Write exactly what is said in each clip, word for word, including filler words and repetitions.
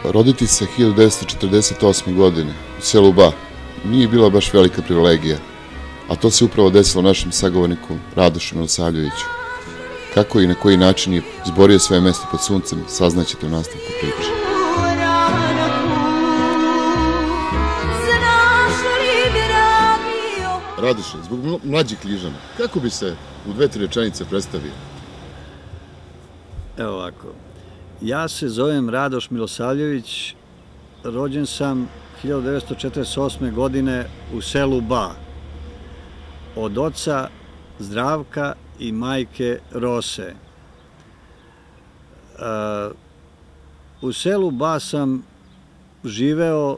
Roditi se hiljadu devetsto četrdeset osme. godine u selu Ba nije bila baš velika privilegija, a to se upravo desilo našem sagovorniku Radošu Milosavljeviću. Kako i na koji način je izborio svoje mesto pod suncem, saznaćete u nastavku priče. Radoše, zbog mlađih Kližana, kako bi se u dve, tri rečenice predstavio? Evo ovako, ja se zovem Radoš Milosavljević, rođen sam hiljadu devetsto četrdeset osme. godine u selu Ba, od oca Zdravka i majke Rose. U selu Ba sam živeo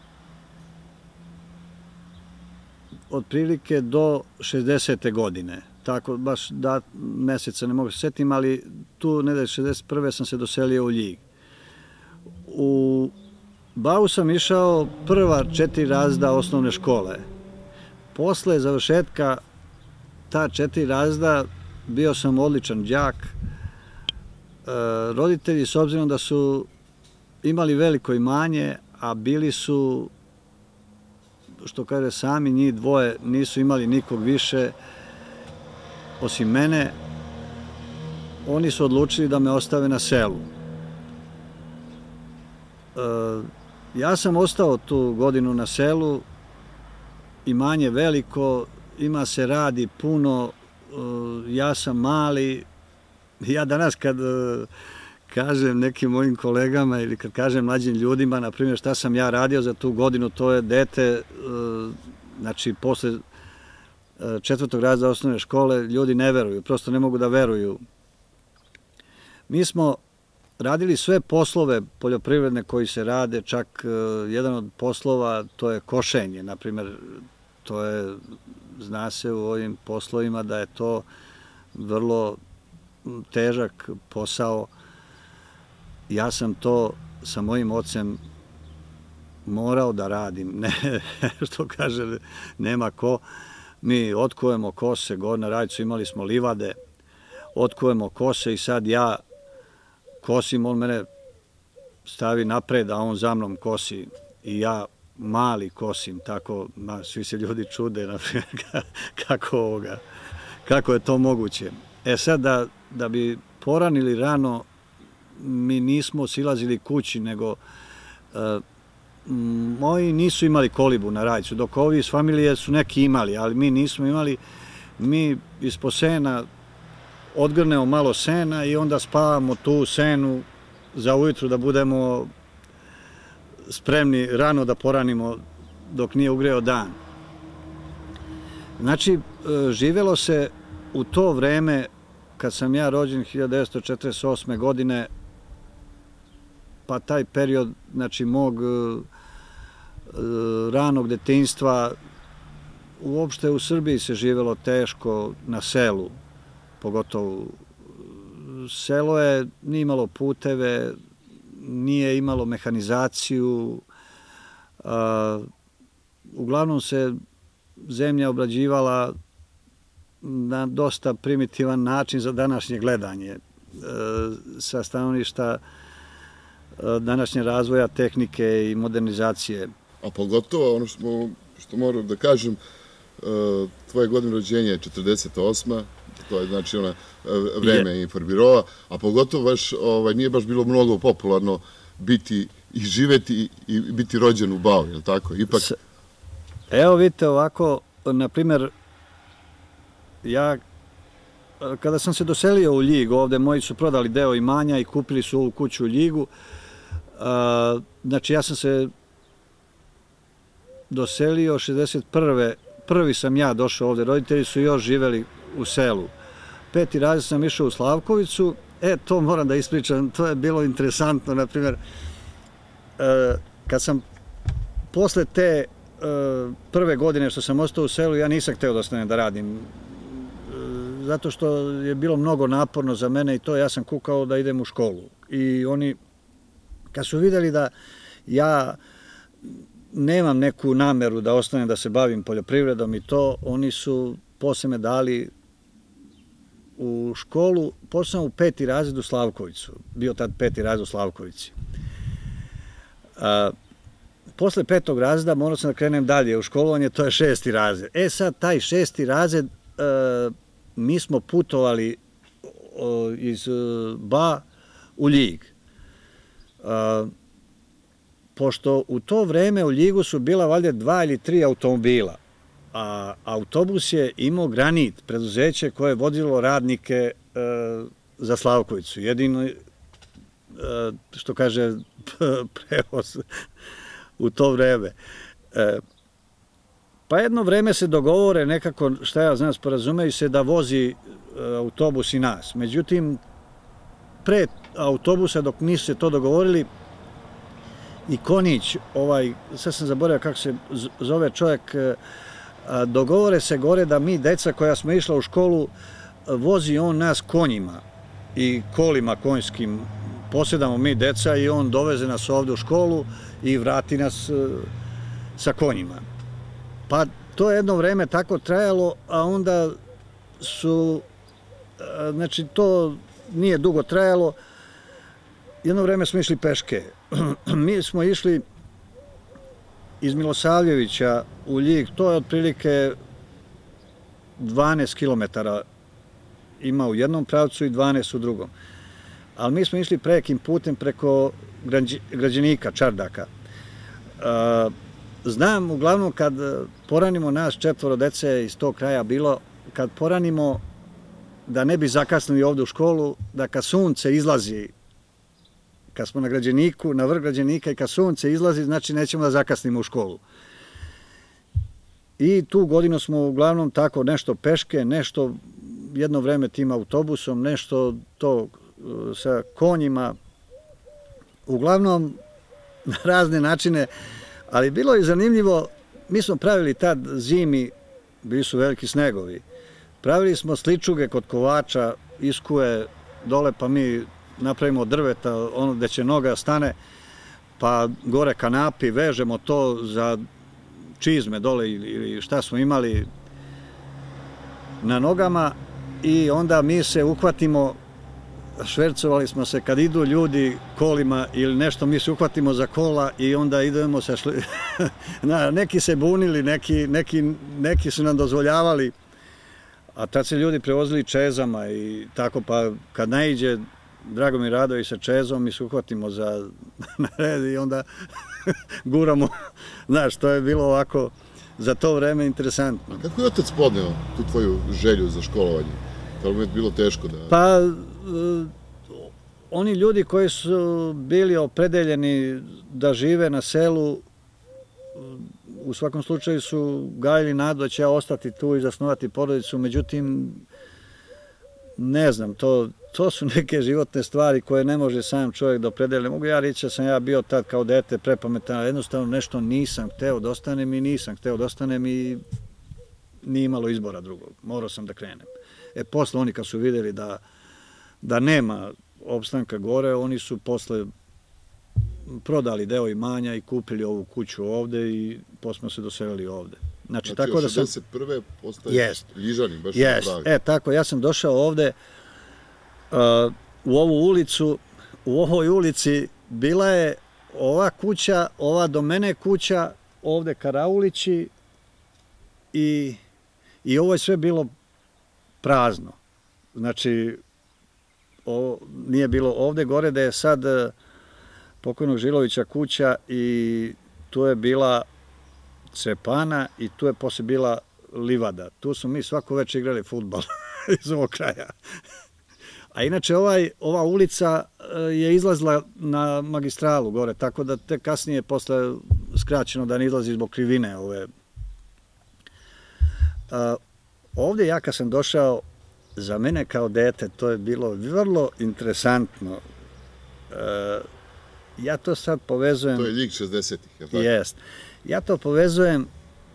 otprilike do šezdesete. godine. Tako, baš da meseca ne mogu se setim, ali tu, ne da šezdeset prve. sam se doselio u Ljig. U Bau sam išao prva četiri razreda osnovne škole. Posle završetka ta četiri razreda bio sam odličan đak. Roditelji, s obzirom da su imali veliko imanje, a bili su, što kaže sami, njih dvoje nisu imali nikog više osim mene, oni su odlučili da me ostave na selu. Ja sam ostao tu godinu na selu, imanje veliko, ima se radi puno, ja sam mali. Ja danas kad kažem nekim mojim kolegama ili kad kažem mlađim ljudima, na primjer, šta sam ja radio za tu godinu, to je dete, znači posle četvrtog razreda osnovne škole, ljudi ne veruju, prosto ne mogu da veruju. Mi smo radili sve poslove poljoprivredne koji se rade, čak jedan od poslova, to je košenje, na primjer, to je, zna se u ovim poslovima da je to vrlo težak posao. Ja sam to sa mojim ocem morao da radim, ne, što kaže, nema ko. Mi otkujemo kose, gore na Rajcu imali smo livade, otkujemo kose i sad ja kosim, on mene stavi napred, a on za mnom kosi i ja mali kosim, tako, svi se ljudi čude, na primjer, kako ovoga, kako je to moguće. E sad, da, da bi poranili rano, mi nismo silazili kući, nego e, moji nisu imali kolibu na Rajcu, dok ovi iz familije su neki imali, ali mi nismo imali. Mi ispod sena odgrnemo malo sena i onda spavamo tu senu za ujutru da budemo spremni rano da poranimo dok nije ugreo dan. Znači, živelo se u to vreme, kad sam ja rođen hiljadu devetsto četrdeset osme. godine, pa taj period, znači, mog ranog detinjstva, uopšte u Srbiji se živelo teško, na selu, pogotovo. Selo je, nije imalo puteve, nije imalo mehanizaciju, uglavnom se zemlja obrađivala na dosta primitivan način za današnje gledanje, sa stanovišta današnje razvoja tehnike i modernizacije. A pogotovo ono što, što moram da kažem, tvoje godine rođenja je četrdeset osma. To je znači ona vreme Inforbiroa, a pogotovo baš nije baš bilo mnogo popularno biti i živeti i biti rođen u Bau, je li tako? Ipak... Evo vidite ovako, na primjer, ja kada sam se doselio u Ljig, ovde moji su prodali deo imanja i kupili su ovu kuću u Ljigu, znači ja sam se doselio šezdeset prve. Prvi sam ja došao ovde, roditelji su još živeli u selu. Peti razred sam išao u Slavkovicu, e, to moram da ispričam, to je bilo interesantno, na primjer, kad sam posle te prve godine što sam ostao u selu, ja nisam hteo da ostanem da radim, zato što je bilo mnogo naporno za mene i to, ja sam kukao da idem u školu. I oni, kad su videli da ja nemam neku nameru da ostanem da se bavim poljoprivredom i to, oni su posle me dali u školu, posle sam u peti razred u Slavkovicu, bio tad peti razred u Slavkovici. Posle petog razreda morao sam da krenem dalje u školovanje, to je šesti razred. E sad, taj šesti razred, mi smo putovali iz Ba u Ljig. Pošto u to vreme u Ljigu su bila valjda dva ili tri automobila, a autobus je imao Granit, preduzeće koje je vodilo radnike za Slavkovicu. Jedino, što kaže, prevoz u to vreme. Pa jedno vreme se dogovore nekako, šta ja znam, sporazumeju se da vozi autobus i nas. Međutim, pre autobusa, dok nisu se to dogovorili, i Konić, ovaj, sad sam zaboravio kako se zove čovjek, dogovore se gore da mi, deca koja smo išla u školu, vozi on nas konjima i kolima konjskim, posjedamo mi deca i on doveze nas ovde u školu i vrati nas sa konjima. Pa to je jedno vreme tako trajalo, a onda su, znači to nije dugo trajalo, jedno vreme smo išli peške. Mi smo išli iz Milosavljevića u Ljig, to je otprilike dvanaest kilometara ima u jednom pravcu i dvanaest u drugom. Ali mi smo išli prekim putem preko Građenika, Čardaka. Znam, uglavnom, kad poranimo nas četvoro dece iz tog kraja bilo, kad poranimo da ne bi zakasnili ovde u školu, da kad sunce izlazi, kad smo na Građeniku, na vrh Građenika i kad sunce izlazi, znači nećemo da zakasnimo u školu. I tu godinu smo uglavnom tako nešto peške, nešto jedno vreme tim autobusom, nešto to sa konjima, uglavnom na razne načine, ali bilo je zanimljivo, mi smo pravili tad zimi, bili su veliki snegovi, pravili smo sličuge kod kovača, iskuje dole, pa mi napravimo drveta, ono gde će noga stane, pa gore kanapi, vežemo to za čizme dole ili šta smo imali na nogama i onda mi se uhvatimo, švercovali smo se kad idu ljudi kolima ili nešto, mi se uhvatimo za kola i onda idemo sa šli... neki se bunili, neki, neki, neki su nam dozvoljavali, a tad se ljudi prevozili čezama i tako, pa kad naiđe Dragomir Radović sa čezom, mi se uhvatimo za red i onda guramo, znaš, to je bilo ovako za to vreme interesantno. A kako je otac podneo tu tvoju želju za školovanje? Da li mu je bilo teško da... Pa, oni ljudi koji su bili opredeljeni da žive na selu, u svakom slučaju su gajili nadu da će ja ostati tu i zasnovati porodicu, međutim, ne znam, to, to su neke životne stvari koje ne može sam čovjek da opredeli. Mogu ja reći da sam ja bio tad kao dete prepametan, ali jednostavno nešto nisam hteo da ostanem i nisam hteo da ostanem i nije imalo izbora drugog. Morao sam da krenem. E, posle oni kad su videli da, da nema opstanka gore, oni su posle prodali deo imanja i kupili ovu kuću ovde i posle smo se doselili ovde. Znači, znači tako da sam... šezdeset prve postaješ Ljižanin, baš yes. pravi. E, tako, ja sam došao ovde uh, u ovu ulicu, u ovoj ulici bila je ova kuća, ova do mene kuća, ovde karaulići i, i ovo je sve bilo prazno. Znači, ovo nije bilo ovde gore da je sad uh, pokojnog Žilovića kuća i tu je bila Cepana i tu je posle bila livada. Tu smo mi svako večer igrali fudbal iz ovog kraja. A inače ovaj, ova ulica je izlazila na magistralu gore, tako da te kasnije posle skraćeno da ne izlazi zbog krivine ove. A, ovde ja kad sam došao, za mene kao dete to je bilo vrlo interesantno. A, ja to sad povezujem... To je Ljig šezdesetih, je li tako? Jest. Ja to povezujem,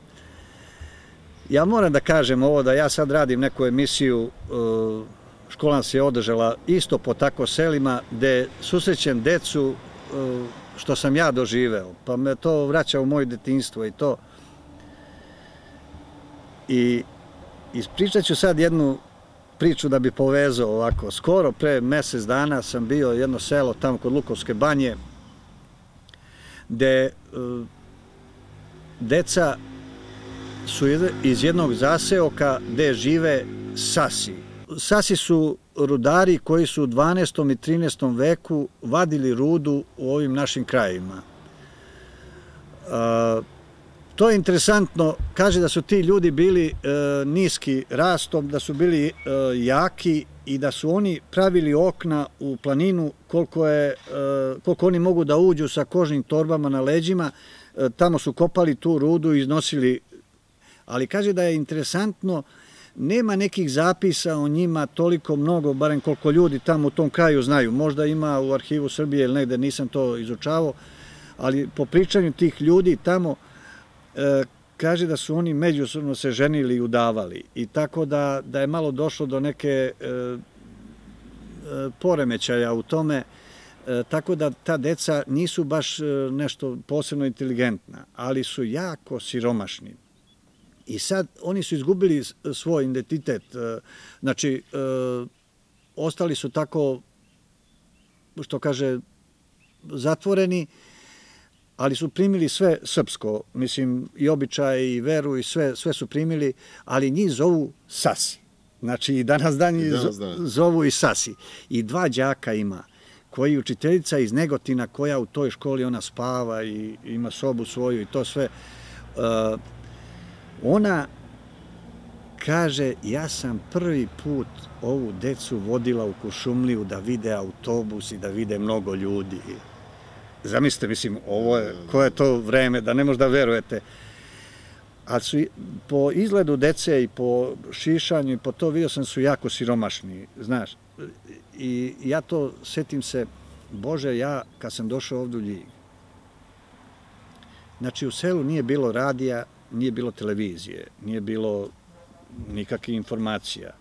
ja moram da kažem ovo da ja sad radim neku emisiju, škola nas je održala isto po tako selima gde susrećem decu što sam ja doživeo, pa me to vraća u moje detinjstvo i to. I ispričat ću sad jednu priču da bi povezao ovako. Skoro pre mesec dana sam bio jedno selo tamo kod Lukovske banje. gde deca su iz jednog zaseoka gde žive Sasi. Sasi su rudari koji su u dvanaestom i trinaestom veku vadili rudu u ovim našim krajevima. To je interesantno, kaže da su ti ljudi bili niski rastom, da su bili jaki i da su oni pravili okna u planinu koliko, je, koliko oni mogu da uđu sa kožnim torbama na leđima. Tamo su kopali tu rudu i iznosili. Ali kaže da je interesantno, nema nekih zapisa o njima toliko mnogo, barem koliko ljudi tamo u tom kraju znaju. Možda ima u arhivu Srbije ili negde, nisam to izučavao, ali po pričanju tih ljudi tamo kaže da su oni međusobno se ženili i udavali. I tako da, da je malo došlo do neke poremećaja u tome, tako da ta deca nisu baš nešto posebno inteligentna, ali su jako siromašni. I sad oni su izgubili svoj identitet, znači ostali su tako, što kaže, zatvoreni, ali su primili sve srpsko, mislim i običaje i veru i sve, sve su primili, ali njih zovu Sasi. Znači i danas dan njih zovu i Sasi. I dva đaka ima, koji učiteljica iz Negotina, koja u toj školi ona spava i ima sobu svoju i to sve, ona kaže, ja sam prvi put ovu decu vodila u Kuršumliju da vide autobus i da vide mnogo ljudi. Zamislite, mislim, ovo je, koje je to vreme, da ne možda verujete. Ali su, po izgledu dece i po šišanju i po to vidio sam su jako siromašni, znaš. I ja to, setim se, Bože, ja kad sam došao ovdje u Ljig, znači u selu nije bilo radija, nije bilo televizije, nije bilo nikakvih informacija.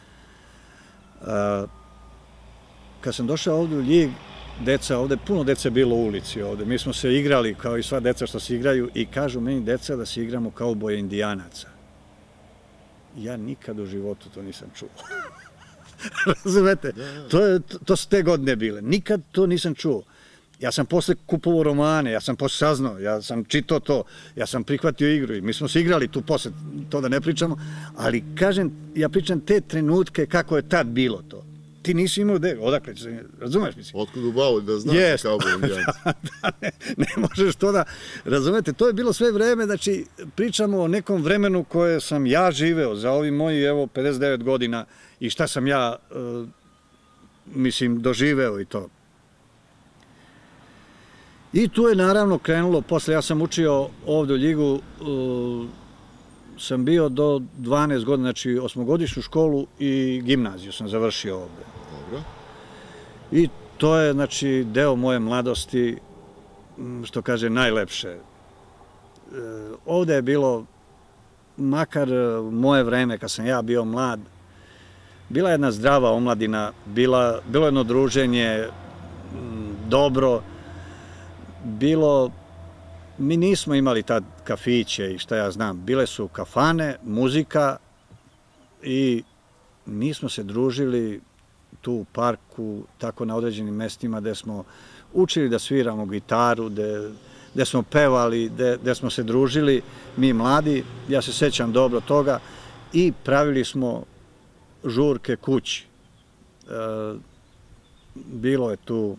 Kad sam došao ovdje u Ljig, deca ovde, puno dece bilo u ulici ovde. Mi smo se igrali kao i sva deca što se igraju i kažu meni deca da se igramo kao boje indijanaca. Ja nikad u životu to nisam čuo. Razumete? To, je, to su te godine bile. Nikad to nisam čuo. Ja sam posle kupovao romane, ja sam posle saznao, ja sam čitao to, ja sam prihvatio igru i mi smo se igrali tu posle, to da ne pričamo, ali kažem, ja pričam te trenutke kako je tad bilo to. Ti nisi imao gde, odakle, razumeš mislim? Otkud u bavu da znaš yes. Kao boje indijanac. Da, ne, ne možeš to da, razumete, to je bilo sve vreme, znači pričamo o nekom vremenu koje sam ja živeo za ovi moji, evo, pedeset devet godina i šta sam ja, uh, mislim, doživeo i to. I tu je naravno krenulo, posle ja sam učio ovde u Ljigu, uh, sam bio do dvanaest godina, znači osmogodišnju školu i gimnaziju sam završio ovde. Dobro. I to je, znači, deo moje mladosti, što kaže, najlepše. Ovde je bilo, makar moje vreme, kad sam ja bio mlad, bila jedna zdrava omladina, bila, bilo jedno druženje, dobro, bilo, mi nismo imali tad kafiće i šta ja znam, bile su kafane, muzika i mi smo se družili tu u parku, tako na određenim mestima gde smo učili da sviramo gitaru, gde, gde smo pevali, gde, gde smo se družili, mi mladi, ja se sećam dobro toga, i pravili smo žurke kući. E, bilo je tu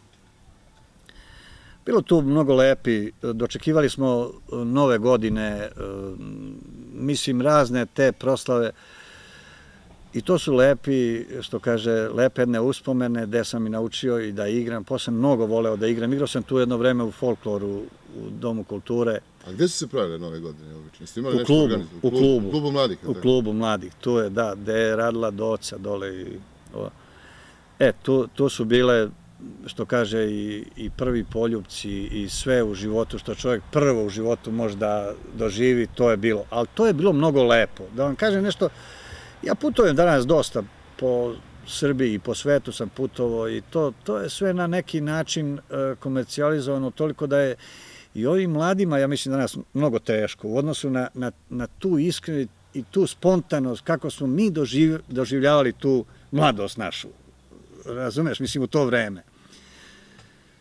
Bilo tu mnogo lepi, dočekivali smo nove godine, mislim razne te proslave i to su lepi, što kaže, lepe jedne uspomene gde sam i naučio i da igram, posle sam mnogo voleo da igram, igrao sam tu jedno vreme u folkloru, u Domu kulture. A gde su se pravile nove godine obično? Ste imali u nešto klubu, u klubu, u klubu mladih? U klubu mladih, tu je, da, gde je radila Doca dole i... E, tu, tu su bile, što kaže, i, i prvi poljupci i sve u životu, što čovjek prvo u životu može da doživi, to je bilo. Ali to je bilo mnogo lepo. Da vam kažem nešto, ja putujem danas dosta po Srbiji i po svetu sam putovao i to, to je sve na neki način e, komercijalizovano, toliko da je i ovim mladima, ja mislim danas, mnogo teško u odnosu na, na, na tu iskrenu i tu spontanost, kako smo mi doživ, doživljavali tu mladost našu. Razumeš, mislim, u to vreme.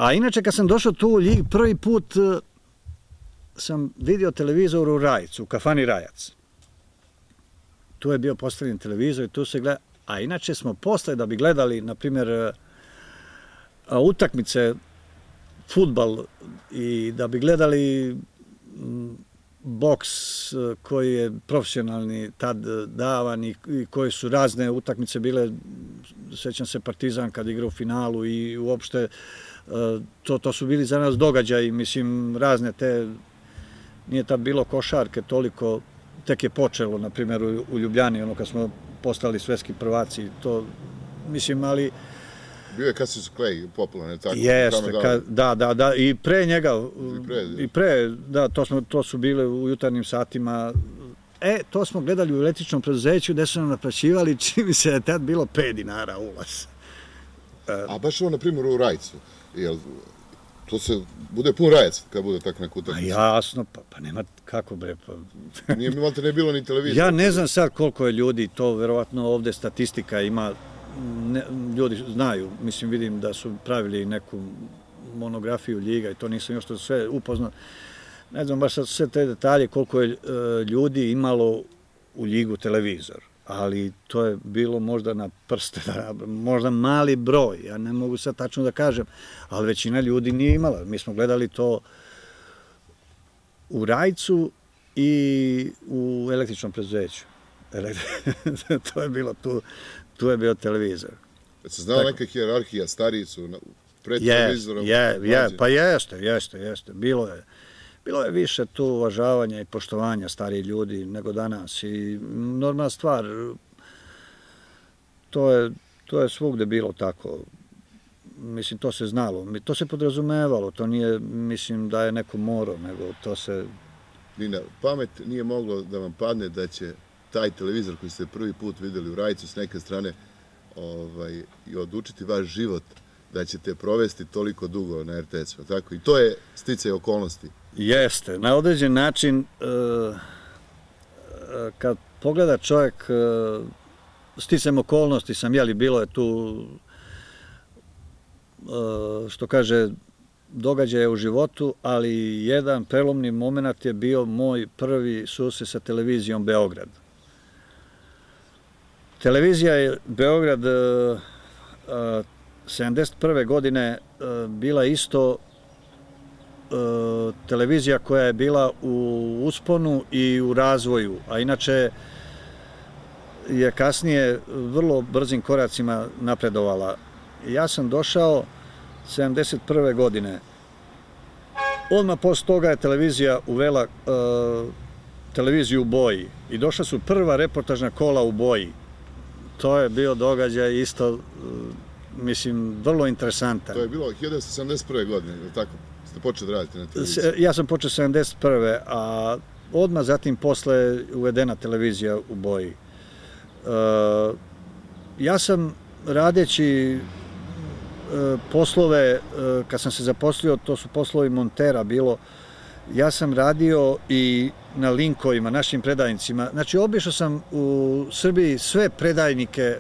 A inače, kad sam došao tu u Ljig, prvi put sam vidio televizor u Rajcu, u kafani Rajac. Tu je bio postavljen televizor i tu se gleda. A inače smo posle da bi gledali, na primjer, utakmice, fudbal i da bi gledali boks koji je profesionalni tad davan i koje su razne utakmice bile, sećam se Partizan kad igra u finalu i uopšte to, to su bili za nas događaji, mislim razne te, nije tad bilo košarke toliko, tek je počelo, na primjer u Ljubljani, ono kad smo postali svetski prvaci, to mislim, ali bio je Cassius Clay popularan, tako? Jeste, da, da, da, i pre njega, i pre, da, to su bile u jutarnjim satima. E, to smo gledali u električnom preduzeću gde su nam naplaćivali, čini mi se da je tad bilo pet dinara ulaz. A baš ovo, na primjer, u Rajcu, jel, to se, bude pun Rajac kad bude tako neka utakmica? Jasno, pa nema kako bre, pa... Nije mi valjda ne bilo ni televizija. Ja ne znam sad koliko je ljudi, to verovatno ovde statistika ima, ljudi znaju, mislim, vidim da su pravili neku monografiju Ljiga i to nisam još to sve upoznao. Ne znam baš sad sve te detalje koliko je ljudi imalo u Ljigu televizor, ali to je bilo možda na prste, možda mali broj, ja ne mogu sad tačno da kažem, ali većina ljudi nije imala. Mi smo gledali to u Rajcu i u električnom preduzeću. To je bilo tu. Tu je bio televizor. Da se znala neka hijerarhija, stariji su pred televizorom? Pa jeste, jeste, jeste. Bilo je. Bilo je više tu uvažavanja i poštovanja starih ljudi nego danas. I normalna stvar, to je svugde bilo tako. Mislim, to se znalo. To se podrazumevalo. To nije, mislim, da je neko morao, nego to se... Nina, pamet nije moglo da vam padne da će taj televizor koji ste prvi put videli u Rajcu s neke strane i odučiti vaš život da ćete provesti toliko dugo na er te esu, tako? I to je sticaj okolnosti. Jeste. Na određen način, kad pogleda čovjek, sticajem okolnosti sam, jeli, bilo je tu, što kaže, događaje u životu, ali jedan prelomni moment je bio moj prvi susret sa televizijom Beograd. Televizija je Beograd sedamdeset prve godine bila isto televizija koja je bila u usponu i u razvoju, a inače je kasnije vrlo brzim koracima napredovala. Ja sam došao sedamdeset prve godine. Odmah posle toga je televizija uvela televiziju u boji i došla su prva reportažna kola u boji. To je bio događaj isto, mislim, vrlo interesantan. To je bilo hiljadu devetsto sedamdeset prve godine, ili tako? Ste počeli da radite na televiziji? Ja sam počeo sedamdeset prve a odmah zatim posle uvedena televizija u boji. Ja sam radeći poslove, kad sam se zaposlio, to su poslovi montera bilo, ja sam radio i na linkovima, našim predajnicima. Znači, obišao sam u Srbiji sve predajnike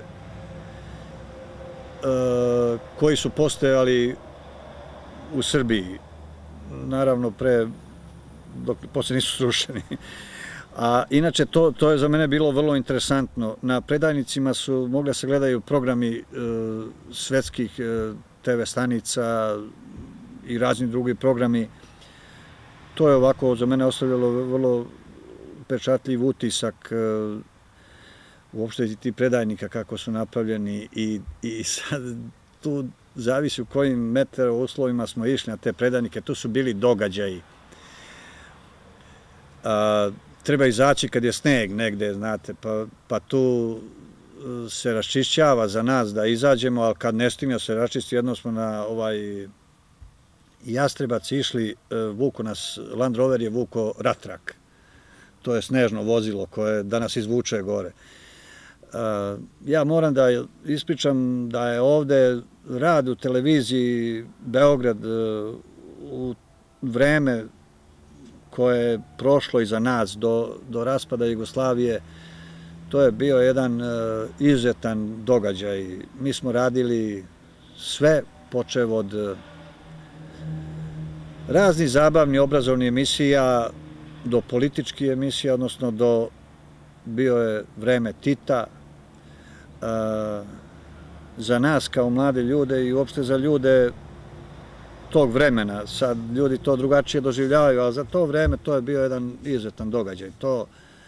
koji su postojali u Srbiji. Naravno, pre, dok posle nisu srušeni. A inače, to je za mene bilo vrlo interesantno. Na predajnicima su mogli da se gledaju programi svetskih te ve stanica i razni drugi programi. To je ovako za mene ostavljalo vrlo pečatljiv utisak uopšte ti predajnika kako su napravljeni i sad tu zavisi u kojim metero uslovima smo išli na te predajnike. Tu su bili događaji. Treba izaći kad je sneg negde, znate, pa tu se raščišćava za nas da izađemo, ali kad ne stigne se raščisti, jednom smo na ovaj Jastrebac išli, vuko nas, Land Rover je vuko Ratrak. To je snežno vozilo koje danas izvuče gore. Ja moram da ispričam da je ovde rad u televiziji Beograd u vreme koje je prošlo iza nas do raspada Jugoslavije, to je bio jedan izuzetan događaj. Mi smo radili sve, počev od razni zabavni, obrazovni emisija, do političkih emisija, odnosno do, bio je vreme Tita. Za nas kao mlade ljude i uopšte za ljude tog vremena, sad ljudi to drugačije doživljavaju, ali za to vreme to je bio jedan izuzetan događaj. To,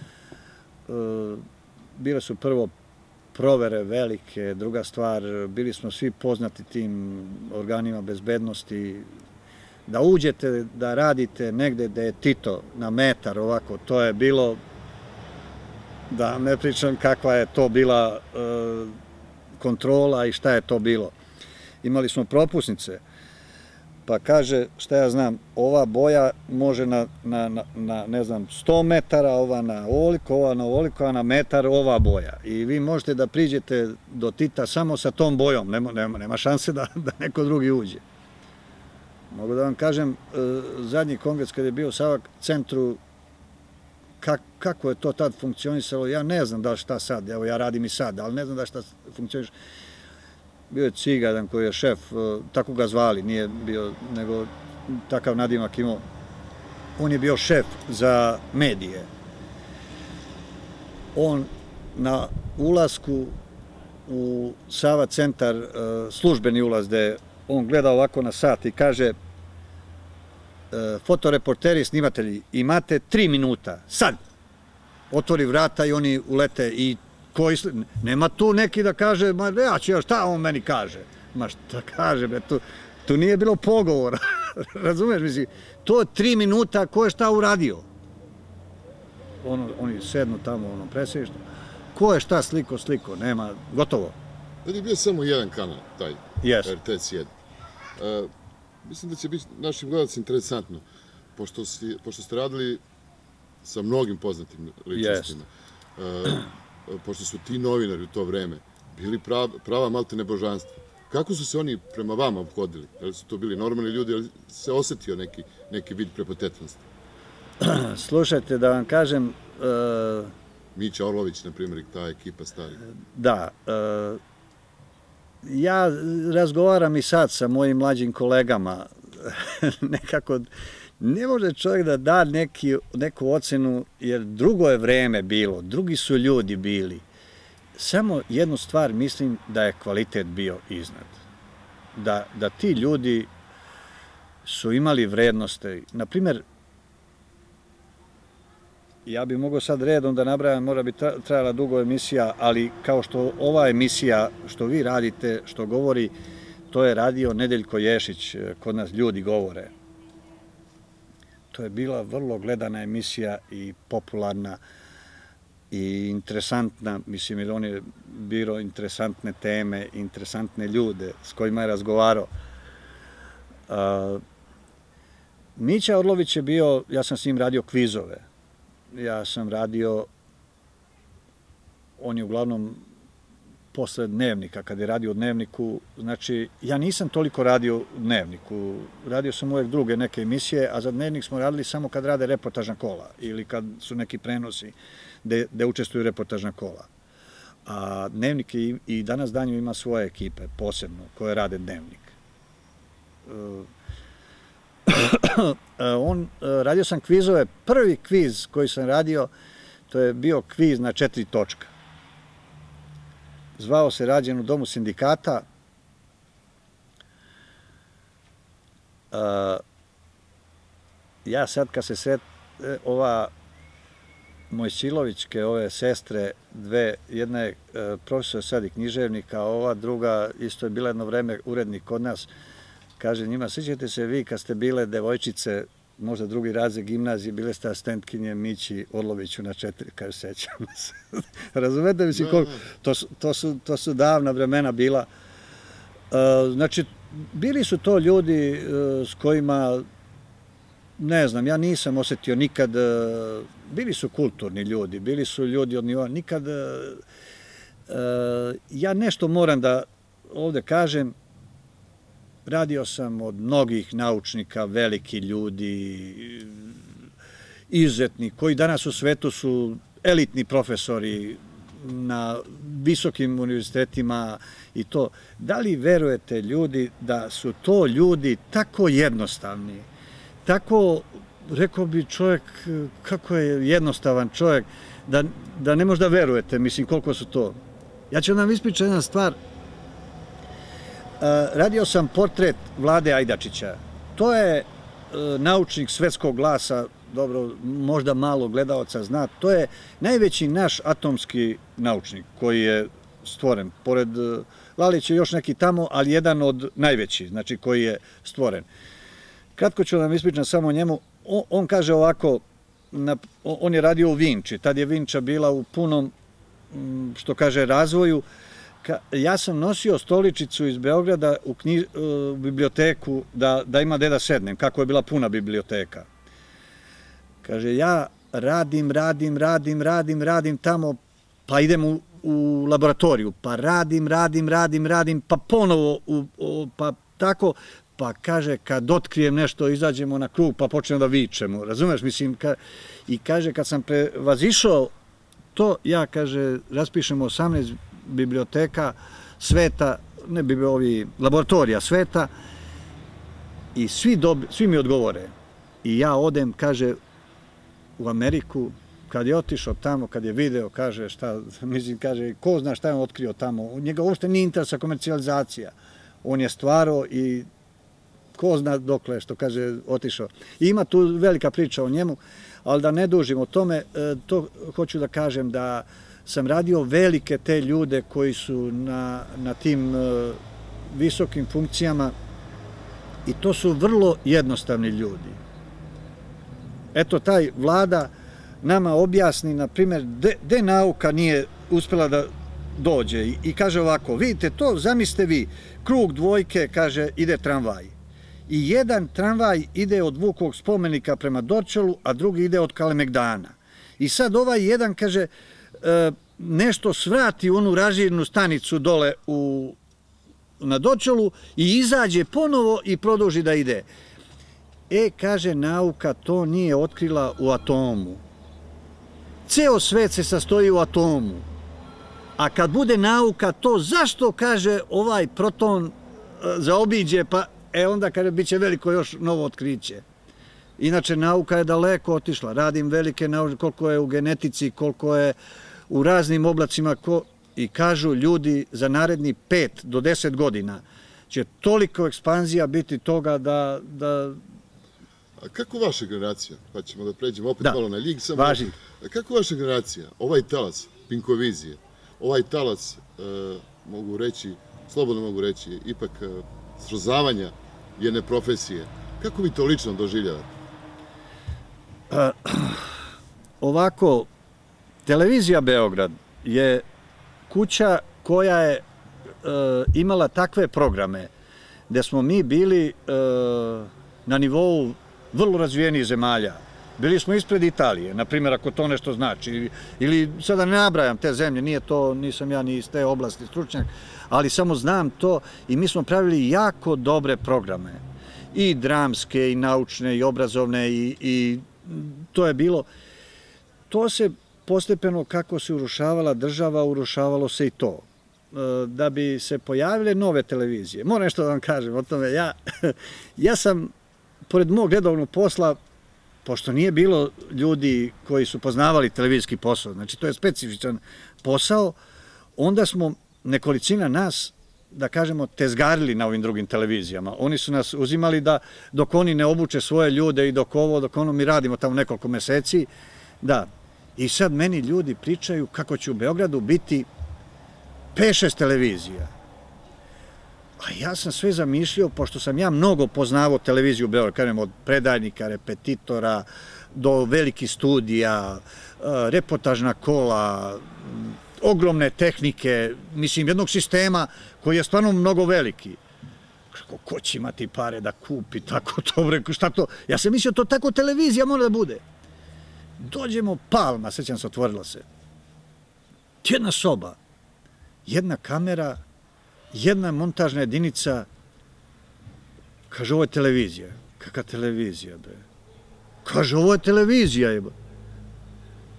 bile su prvo provere velike, druga stvar, bili smo svi poznati tim organima bezbednosti. Da uđete, da radite negde gde je Tito na metar ovako, to je bilo, da ne pričam kakva je to bila kontrola i šta je to bilo. Imali smo propusnice, pa kaže, šta ja znam, ova boja može na, na, na ne znam, sto metara, ova na ovoliko, ova na ovoliko, a na metar ova boja. I vi možete da priđete do Tita samo sa tom bojom, nema, nema, nema šanse da, da neko drugi uđe. Mogu da vam kažem, zadnji kongres kad je bio u Sava centru, kako je to tad funkcionisalo, ja ne znam da li šta sad, evo ja radim i sad, ali ne znam da li šta funkcioniš. Bio je Cigadan koji je šef, tako ga zvali, nije bio, nego takav nadimak imao. On je bio šef za medije. On na ulasku u Sava centar, službeni ulaz, gde on gleda ovako na sat i kaže: fotoreporteri, snimatelji, imate tri minuta, sad! Otvori vrata i oni ulete i koji... Nema tu neki da kaže, ma ja ću, šta on meni kaže? Ma šta kaže, bre, tu, tu nije bilo pogovora, razumeš, misli, to je tri minuta, ko je šta uradio? Ono, oni sednu tamo, ono, presješno, ko je šta sliko, sliko, nema, gotovo. Tad je bio samo jedan kanal, taj, Yes. R T C jedan. Uh, mislim da će biti našim gledalcima interesantno, pošto, si, pošto ste radili sa mnogim poznatim ličnostima, yes. uh, pošto su ti novinari u to vreme bili prav, prava maltene božanstva. Kako su se oni prema vama obhodili? Da li su to bili normalni ljudi, da li se osetio neki, neki vid prepotetnosti? Slušajte, da vam kažem... Uh, Mića Orlović, na primjer, i ta ekipa stari. Da, uh, ja razgovaram i sad sa mojim mlađim kolegama, nekako ne može čovjek da da neki, neku ocenu, jer drugo je vreme bilo, drugi su ljudi bili. Samo jednu stvar mislim da je kvalitet bio iznad. Da, da ti ljudi su imali vrednosti. Naprimjer, ja bih mogao sad redom da nabrajam, mora bi trajala dugo emisija, ali kao što ova emisija, što vi radite, što govori, to je radio Nedeljko Ješić, kod nas ljudi govore. To je bila vrlo gledana emisija i popularna i interesantna, mislim, jer on je birao interesantne teme, interesantne ljude s kojima je razgovarao. Mića Orlović je bio, ja sam s njim radio kvizove. Ja sam radio, on je uglavnom posle Dnevnika, kad je radio u Dnevniku, znači, ja nisam toliko radio u Dnevniku, radio sam uvek druge neke emisije, a za Dnevnik smo radili samo kad rade reportažna kola ili kad su neki prenosi gde učestvuju reportažna kola. A Dnevnik i danas danju ima svoje ekipe, posebno, koje rade Dnevnik. On, radio sam kvizove, prvi kviz koji sam radio, to je bio kviz na četiri točka. Zvao se Rađen u domu sindikata. Ja sad kad se sret, ova Mojsilovićke, ove sestre, dve, jedna je profesor sad i književnik, a ova druga isto je bila jedno vreme urednik kod nas. Kaže njima, sjećate se vi kad ste bile devojčice, možda drugi razred gimnazije, bile ste asistentkinje Mići Orloviću na četiri, kaže, sećamo se. Razumete, mislim, koliko, to, su, to, su, to su davna vremena bila. Znači, bili su to ljudi s kojima, ne znam, ja nisam osetio nikad, bili su kulturni ljudi, bili su ljudi od nivoa, nikad, ja nešto moram da ovde kažem, radio sam od mnogih naučnika, veliki ljudi, izuzetni, koji danas u svetu su elitni profesori na visokim univerzitetima i to. Da li verujete ljudi da su to ljudi tako jednostavni, tako, rekao bi čovjek, kako je jednostavan čovjek, da, da ne možda verujete, mislim, koliko su to. Ja ću vam ispričati jedna stvar. Radio sam portret Vlade Ajdačića. To je naučnik svetskog glasa, dobro, možda malo gledalaca zna, to je najveći naš atomski naučnik koji je stvoren. Pored Lalića je još neki tamo, ali jedan od najvećih, znači koji je stvoren. Kratko ću vam ispričati samo o njemu. On, on kaže ovako, na, on je radio u Vinči, tad je Vinča bila u punom, što kaže, razvoju. Ka, ja sam nosio stoličicu iz Beograda u, knji, u biblioteku da, da ima gde da sednem, kako je bila puna biblioteka. Kaže, ja radim, radim, radim, radim, radim tamo, pa idem u, u laboratoriju, pa radim, radim, radim, radim, pa ponovo, u, u, pa tako, pa kaže, kad otkrijem nešto, izađemo na krug, pa počnemo da vičemo, razumeš, mislim, ka, i kaže, kad sam prevazišao to, ja, kaže, raspišemo osamnaest biblioteka sveta, ne bi ovi laboratorija sveta, i svi, dob, svi mi odgovore. I ja odem, kaže, u Ameriku, kad je otišao tamo, kad je video, kaže, šta, mislim, kaže, ko zna šta je on otkrio tamo, njega uopšte nije interesa komercijalizacija. On je stvarao i ko zna dokle, što kaže, otišao. I ima tu velika priča o njemu, ali da ne dužim o tome, to hoću da kažem da sam radio velike te ljude koji su na, na tim visokim funkcijama i to su vrlo jednostavni ljudi. Eto, taj Vlada nama objasni, na primjer, gde nauka nije uspela da dođe i kaže ovako, vidite to, zamislite vi, krug dvojke, kaže, ide tramvaj. I jedan tramvaj ide od Vukovog spomenika prema Dorćolu, a drugi ide od Kalemegdana. I sad ovaj jedan, kaže, nešto svrati u onu razirnu stanicu dole u, na Dorćolu i izađe ponovo i produži da ide. E, kaže, nauka to nije otkrila u atomu. Ceo svet se sastoji u atomu. A kad bude nauka to, zašto, kaže, ovaj proton zaobiđe, pa e onda, kaže, bit će veliko još novo otkriće. Inače, nauka je daleko otišla. Radim velike nauke, koliko je u genetici, koliko je u raznim oblacima, ko, i kažu ljudi za naredni pet do deset godina će toliko ekspanzija biti toga da... da... A kako vaša generacija, pa ćemo da pređemo opet malo na ljig, samo... Važi. Kako vaša generacija, ovaj talac Pinkovizije, ovaj talac, mogu reći, slobodno mogu reći, ipak srozavanja jedne profesije, kako vi to lično doživljavate? Ovako, Televizija Beograd je kuća koja je imala takve programe gde smo mi bili na nivou vrlo razvijenih zemalja. Bili smo ispred Italije, na primjer, ako to nešto znači. Ili, sada ne nabrajam te zemlje, nije to, nisam ja ni iz te oblasti stručnjak, ali samo znam to i mi smo pravili jako dobre programe. I dramske, i naučne, i obrazovne, i, i to je bilo. To se postepeno, kako se urušavala država, urušavalo se i to. Da bi se pojavile nove televizije. Moram nešto da vam kažem o tome. Ja, ja sam, pored mog redovnog posla, pošto nije bilo ljudi koji su poznavali televizijski posao, znači to je specifičan posao, onda smo nekolicina nas, da kažemo, tezgarili na ovim drugim televizijama. Oni su nas uzimali da dok oni ne obuče svoje ljude i dok ovo, dok ono mi radimo tamo nekoliko meseci, da. I sad meni ljudi pričaju kako će u Beogradu biti pet šest televizija. A ja sam sve zamišljao, pošto sam ja mnogo poznavao televiziju u Beogradu, kažem, od predajnika, repetitora, do velikih studija, reportažna kola, ogromne tehnike, mislim, jednog sistema koji je stvarno mnogo veliki. Ko će imati pare da kupi tako to, šta to? Ja sam mislio, to tako televizija mora da bude. Dođemo, Palma, sećam se, otvorila se. Jedna soba, jedna kamera, jedna montažna jedinica, kaže, ovo je televizija. Kakva televizija, bre? Kaže, ovo je televizija, jeba. A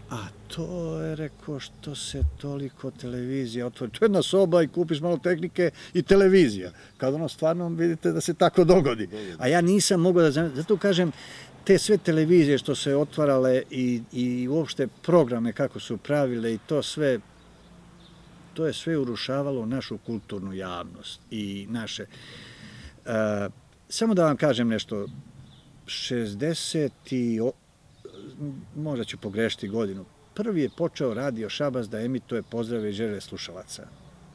to je, rekao, što se toliko televizija otvori. To je jedna soba i kupiš malo tehnike i televizija. Kad ono stvarno vidite da se tako dogodi. A ja nisam mogao da znam, zato kažem, te sve televizije što se otvarale i, i uopšte programe kako su pravile i to sve, to je sve urušavalo našu kulturnu javnost i naše. Uh, samo da vam kažem nešto, šezdeset i možda ću pogrešiti godinu, prvi je počeo Radio Šabac da emituje pozdrave i želje slušalaca.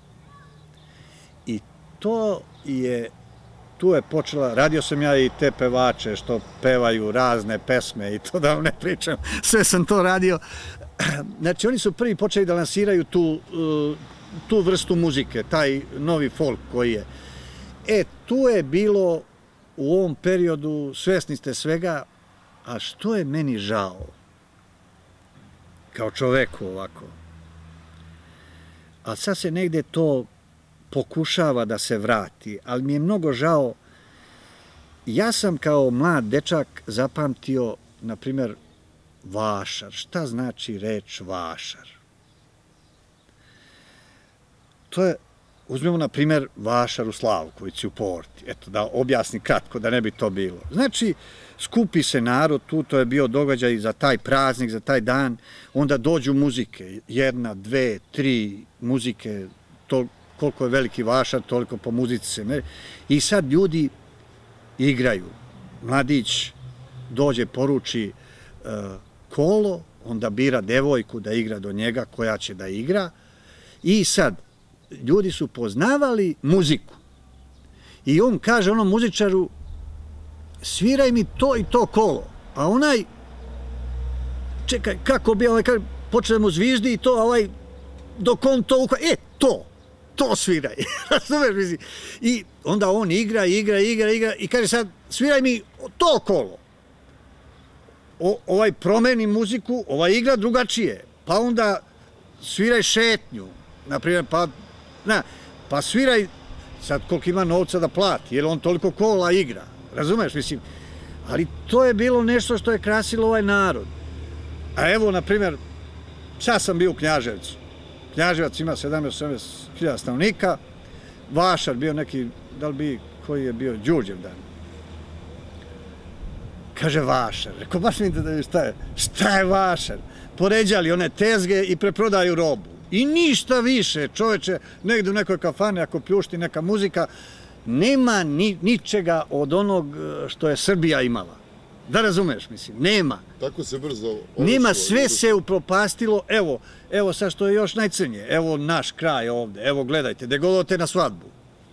I to je, tu je počela, radio sam ja i te pevače što pevaju razne pesme i to da vam ne pričam, sve sam to radio. Znači, oni su prvi počeli da lansiraju tu, tu vrstu muzike, taj novi folk koji je. E, tu je bilo u ovom periodu, svesni ste svega, a što je meni žao, kao čoveku ovako, a sad se negde to pokušava da se vrati, ali mi je mnogo žao. Ja sam kao mlad dečak zapamtio, na primjer, vašar. Šta znači reč vašar? To je, uzmemo na primjer vašar u Slavkovici u Porti, eto da objasnim kratko, da ne bi to bilo. Znači, skupi se narod tu, to je bio događaj za taj praznik, za taj dan, onda dođu muzike, jedna, dve, tri muzike, to, koliko je veliki vašar, toliko po muzici se meri. I sad ljudi igraju. Mladić dođe, poruči uh, kolo, onda bira devojku da igra do njega, koja će da igra. I sad, ljudi su poznavali muziku. I on kaže onom muzičaru, sviraj mi to i to kolo. A onaj, čekaj, kako bi, ovaj, počne mu zviždi i to, ovaj, dok on to ukva, e, to, to sviraj. Razumeš, mislim. I onda on igra, igra, igra, igra i kaže sad, sviraj mi to kolo. O, ovaj promeni muziku, ovaj igra drugačije. Pa onda sviraj šetnju, naprimjer, pa, na, pa sviraj, sad koliko ima novca da plati, jer on toliko kola igra. Razumeš, mislim. Ali to je bilo nešto što je krasilo ovaj narod. A evo, na primjer, sad sam bio u Knjaževcu. Knjaževac ima sedamnaest osamnaest hiljada stanovnika, vašar bio neki, da li bi, koji je bio, Đurđevdan. Kaže vašar, rekao, baš vidite da je šta je, šta je vašar? Poređali one tezge i preprodaju robu. I ništa više, čoveče, negde u nekoj kafani, ako pljušti neka muzika, nema ni, ničega od onog što je Srbija imala. Da razumeš, mislim, nema. Tako se brzo... Nema, sve se upropastilo, evo, evo sad što je još najcrnije, evo naš kraj ovde, evo gledajte, gde god odete na svadbu.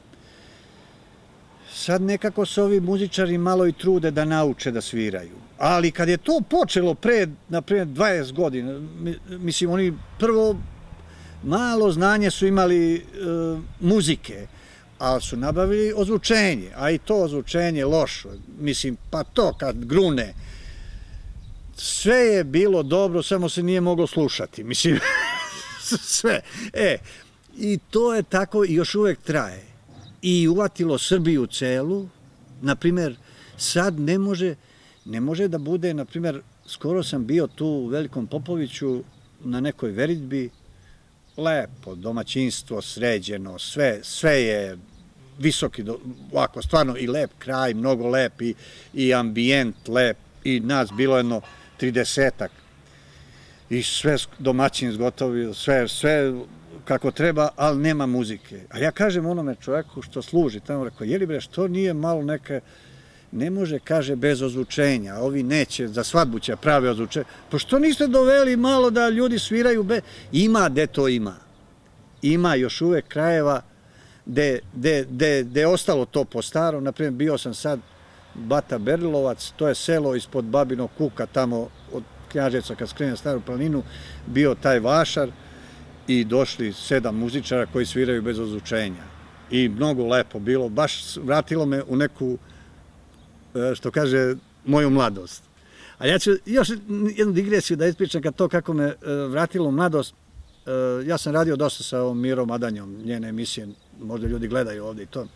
Sad nekako se ovi muzičari malo i trude da nauče da sviraju. Ali kad je to počelo pre, naprimjer, dvadeset godina, mislim, oni prvo malo znanje su imali e, muzike, ali su nabavili ozvučenje, a i to ozvučenje lošo. Mislim, pa to kad grune, sve je bilo dobro, samo se nije moglo slušati. Mislim, sve. E, i to je tako i još uvek traje. I uvatilo Srbiju celu, naprimjer, sad ne može, ne može da bude, naprimjer, skoro sam bio tu u Velikom Popoviću na nekoj veritbi, lepo, domaćinstvo, sređeno, sve, sve je visoki, ovako, stvarno i lep kraj, mnogo lep i, i ambijent lep i nas bilo jedno tridesetak i sve domaćin zgotovi, sve, sve kako treba, ali nema muzike. A ja kažem onome čovjeku što služi tamo, rekao, jeli bre, što nije malo neke, ne može, kaže, bez ozvučenja, ovi neće, za svadbu će prave ozvučenja. Pa što niste doveli malo da ljudi sviraju bez... Ima gde to ima. Ima još uvek krajeva gde je ostalo to po starom. Naprimjer, bio sam sad Bata Berilovac, to je selo ispod Babinog Kuka, tamo od Knjaževca kad skrene na Staru planinu, bio taj vašar i došli sedam muzičara koji sviraju bez ozvučenja. I mnogo lepo bilo, baš vratilo me u neku, što kaže, moju mladost. A ja ću još jednu digresiju da ispričam kad to kako me vratilo u mladost. Ja sam radio dosta sa ovom Mirom Adanjom, njene emisije, možda ljudi gledaju ovde i to.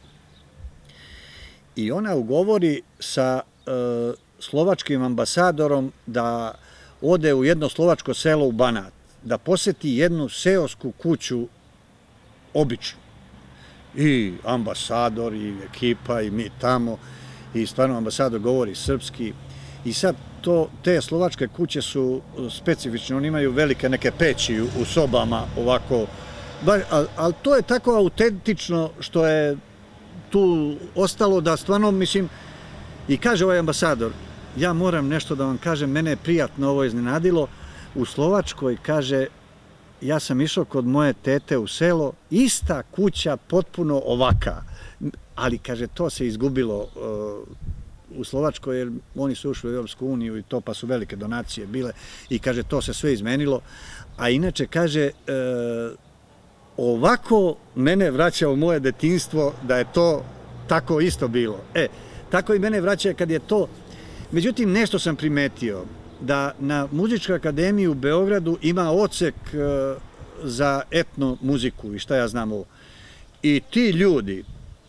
I ona ugovori sa slovačkim ambasadorom da ode u jedno slovačko selo u Banat. da poseti jednu seosku kuću običnu. I ambasador, i ekipa, i mi tamo, i stvarno ambasador govori srpski. I sad to, te slovačke kuće su specifične, oni imaju velike neke peći u sobama, ovako, ali to je tako autentično što je tu ostalo da stvarno, mislim, i kaže ovaj ambasador, ja moram nešto da vam kažem, mene je prijatno ovo iznenadilo, u Slovačkoj, kaže, ja sam išao kod moje tete u selo, ista kuća, potpuno ovaka, ali, kaže, to se izgubilo u Slovačkoj, jer oni su ušli u Europsku uniju i to, pa su velike donacije bile, i kaže, to se sve izmenilo, a inače, kaže, ovako mene vraća u moje detinjstvo da je to tako isto bilo. E, tako i mene vraća kad je to. Međutim, nešto sam primetio, da na Muzičkoj akademiji u Beogradu ima odsek za etno muziku i šta ja znam ovo. I ti ljudi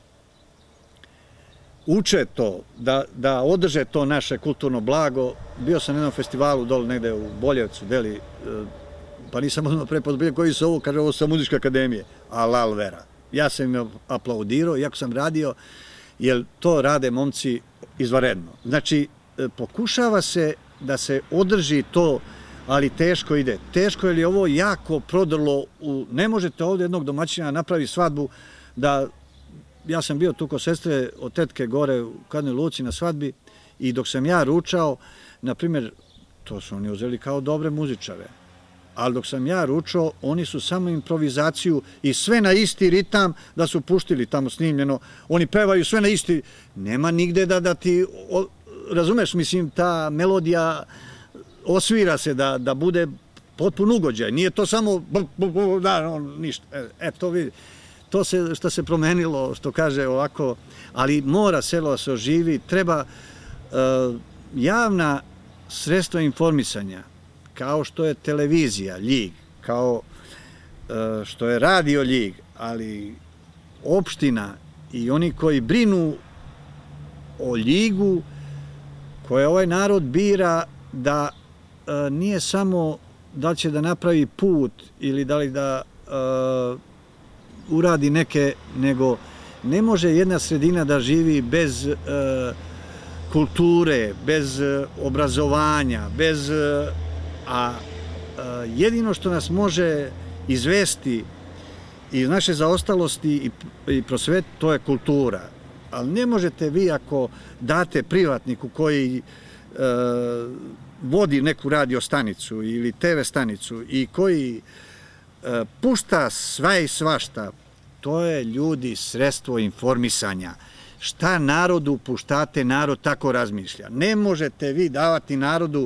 uče to, da održe to naše kulturno blago. Bio sam na jednom festivalu dole negde u Boljevcu, deli, pa nisam odmah prepoznao koji su ovo, kaže, ovo sa Muzičke akademije, alal vera. Ja sam im aplaudirao, iako sam radio, jer to rade momci izvanredno. Znači, pokušava se da se održi to, ali teško ide. Teško jer je ovo jako prodrlo, ne možete ovdje jednog domaćina napravi svadbu, da, ja sam bio tu kod sestre od tetke gore u Kadnoj Luci na svadbi i dok sam ja ručao, na primjer, to su oni uzeli kao dobre muzičare, ali dok sam ja ručao, oni su samo improvizaciju i sve na isti ritam da su puštili tamo snimljeno, oni pevaju sve na isti, nema nigde da ti, razumeš, mislim, ta melodija osvira se da bude potpun ugođaj, nije to samo, da, ništa, e, to vidi, to se, što se promenilo, što kaže ovako, ali mora selo da se oživi, treba javna sredstva informisanja, kao što je televizija, Ljig, kao što je radio Ljig, ali opština i oni koji brinu o Ljigu, koje ovaj narod bira, da nije samo da li će da napravi put ili da li da uradi neke, nego ne može jedna sredina da živi bez kulture, bez obrazovanja, bez... A jedino što nas može izvesti iz naše zaostalosti i prosveti, to je kultura. Ali ne možete vi, ako date privatniku koji vodi neku radio stanicu ili te ve stanicu i koji pušta sve i svašta, to je, ljudi, sredstvo informisanja. Šta narodu puštate, narod tako razmišlja. Ne možete vi davati narodu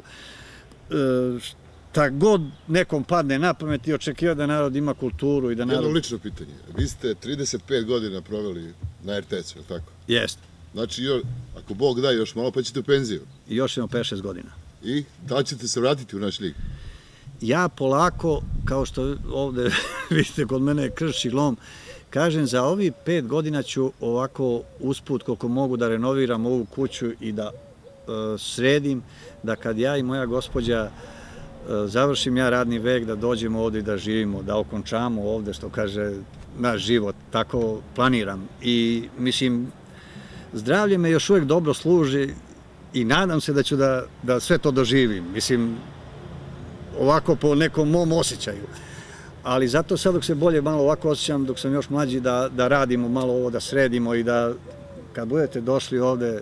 šta god nekom padne na pamet i očekiva da narod ima kulturu i da narod... Jedno lično pitanje. Vi ste trideset pet godina proveli na er te esu, je li tako? Jeste. Znači, ako Bog da, još malo pa ćete u penziju. I još imamo pet šest godina. I da li ćete se vratiti u naš Ljig? Ja polako, kao što ovde vidite kod mene krš i lom, kažem, za ovih pet godina ću ovako usput koliko mogu da renoviram ovu kuću i da sredim, da kad ja i moja gospođa završim ja radni vek, da dođemo ovde i da živimo, da okončamo ovde, što kaže, naš život. Tako planiram. I, mislim, zdravlje me još uvek dobro služi i nadam se da ću da sve to doživim. Mislim, ovako po nekom mom osjećaju. Ali zato sad dok se bolje malo ovako osjećam, dok sam još mlađi, da radimo malo ovo, da sredimo i da kad budete došli ovde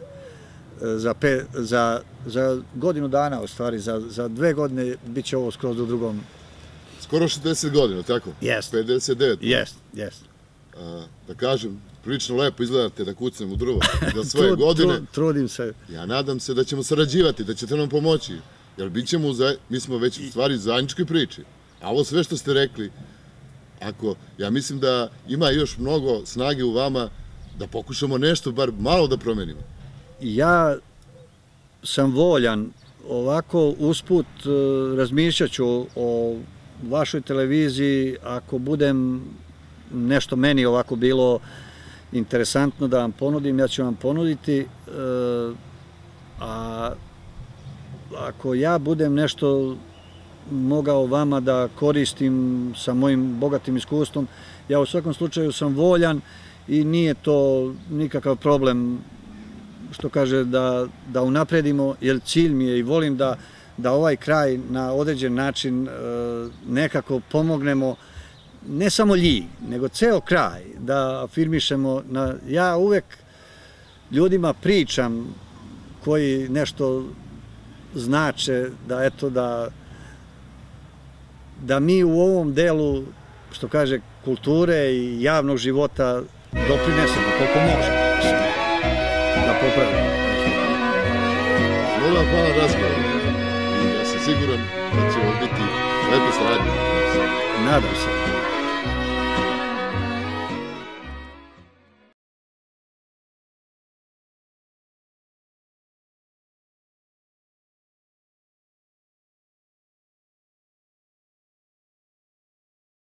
za godinu dana, u stvari, za dve godine, bit će ovo skroz u drugom... Skoro šezdeset godina, tako? Jeste. pedeset devet. Jeste, jeste. Da kažem, prilično lepo izgledate da kucnem u drvo za svoje godine. Trudim se. Ja nadam se da ćemo sarađivati, da ćete nam pomoći, jer bit ćemo, mi smo već u stvari zajedničkoj priči. A ovo sve što ste rekli, ako, ja mislim da ima još mnogo snage u vama da pokušamo nešto, bar malo da promenimo. Ja sam voljan, ovako usput razmišljat ću o vašoj televiziji, ako budem nešto meni ovako bilo interesantno da vam ponudim, ja ću vam ponuditi, a ako ja budem nešto mogao vama da koristim sa mojim bogatim iskustvom. Ja u svakom slučaju sam voljan i nije to nikakav problem, što kaže, da, da unapredimo, jer cilj mi je i volim da, da ovaj kraj na određen način e, nekako pomognemo, ne samo Ljig, nego ceo kraj, da afirmišemo. Na, ja uvek ljudima pričam koji nešto znače, da eto da da mi u ovom delu, što kaže, kulture i javnog života doprinesemo koliko možemo da popravimo. Hvala, hvala razgovor. I ja sam siguran da će ovo biti lepo saradnje. Nadam se.